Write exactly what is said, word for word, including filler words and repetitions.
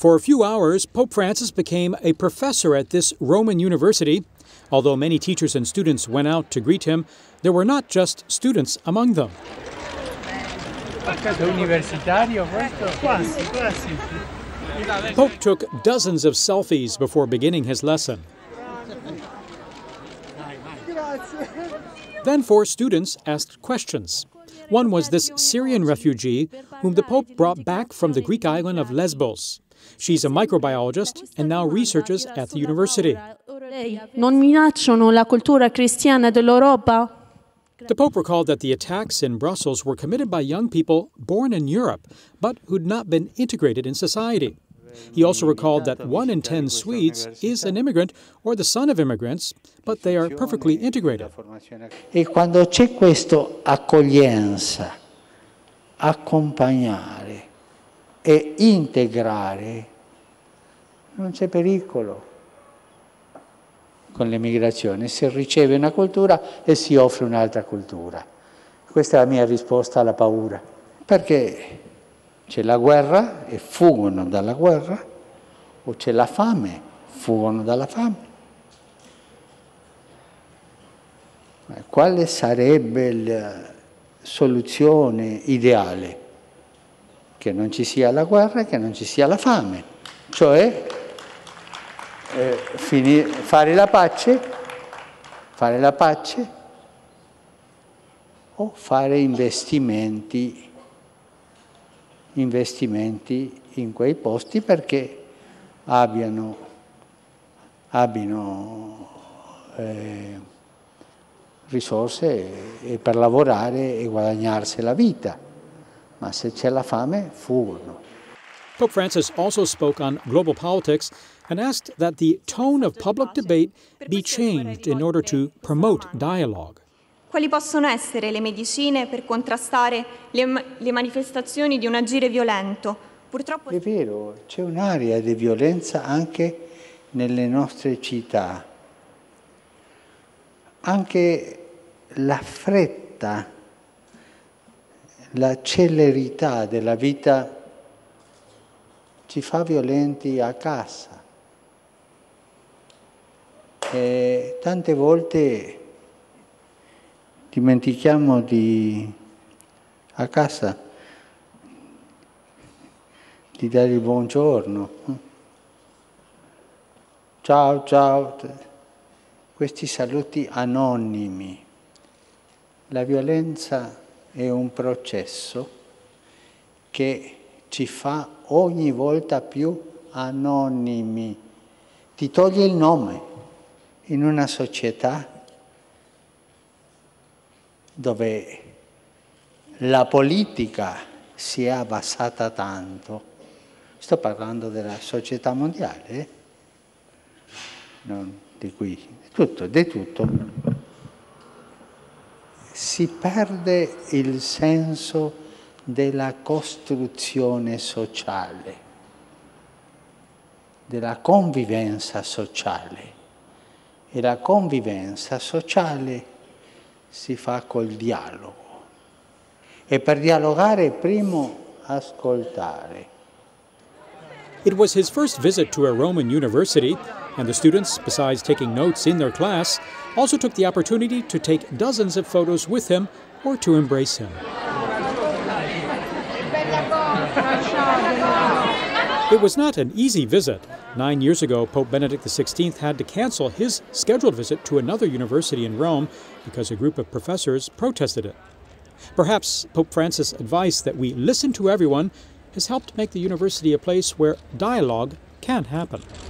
For a few hours, Pope Francis became a professor at this Roman university. Although many teachers and students went out to greet him, there were not just students among them. Pope took dozens of selfies before beginning his lesson. Then four students asked questions. One was this Syrian refugee whom the Pope brought back from the Greek island of Lesbos. She's a microbiologist and now researches at the university. Non minacciano la cultura cristiana dell'Europa? The Pope recalled that the attacks in Brussels were committed by young people born in Europe, but who'd not been integrated in society. He also recalled that one in ten Swedes is an immigrant or the son of immigrants, but they are perfectly integrated. E quando c'è questo accoglienza, accompagnare e integrare, non c'è pericolo. Con l'emigrazione si riceve una cultura e si offre un'altra cultura. Questa è la mia risposta alla paura, perché c'è la guerra e fuggono dalla guerra, o c'è la fame, fuggono dalla fame. Ma quale sarebbe la soluzione ideale? Che non ci sia la guerra e che non ci sia la fame, cioè eh, finire, fare la pace, fare la pace o fare investimenti investimenti in quei posti perché abbiano, abbiano eh, risorse e per lavorare e guadagnarsi la vita. Ma se c'è la fame, fuggono. Pope Francis also spoke on global politics and asked that the tone of public debate be changed in order to promote dialogue. Quali possono essere le medicine per contrastare le, le manifestazioni di un agire violento? Purtroppo è vero, c'è un'area di violenza anche nelle nostre città. Anche la fretta, la celerità della vita ci fa violenti a casa. E tante volte dimentichiamo di, a casa, di dare il buongiorno. Ciao, ciao. Questi saluti anonimi. La violenza è un processo che ci fa ogni volta più anonimi. Ti toglie il nome in una società dove la politica si è abbassata tanto. Sto parlando della società mondiale, eh? Non di qui, di tutto, di tutto. Si perde il senso della costruzione sociale, della convivenza sociale. E la convivenza sociale si fa col dialogo. E per dialogare, primo ascoltare. It was his first visit to a Roman university, and the students, besides taking notes in their class, also took the opportunity to take dozens of photos with him or to embrace him. It was not an easy visit. Nine years ago, Pope Benedict the sixteenth had to cancel his scheduled visit to another university in Rome because a group of professors protested it. Perhaps Pope Francis' advice that we listen to everyone has helped make the university a place where dialogue can happen.